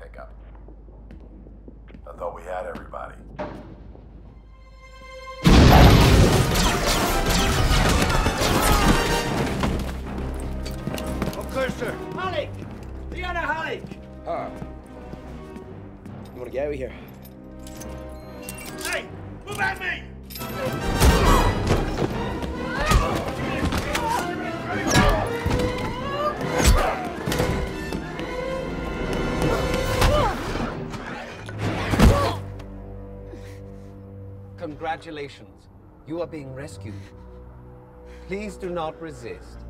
hiccup. I thought we had everybody. Cursor! Halleck! Liana Halleck! Ah. You wanna get out of here? Hey! Move at me! Congratulations. You are being rescued. Please do not resist.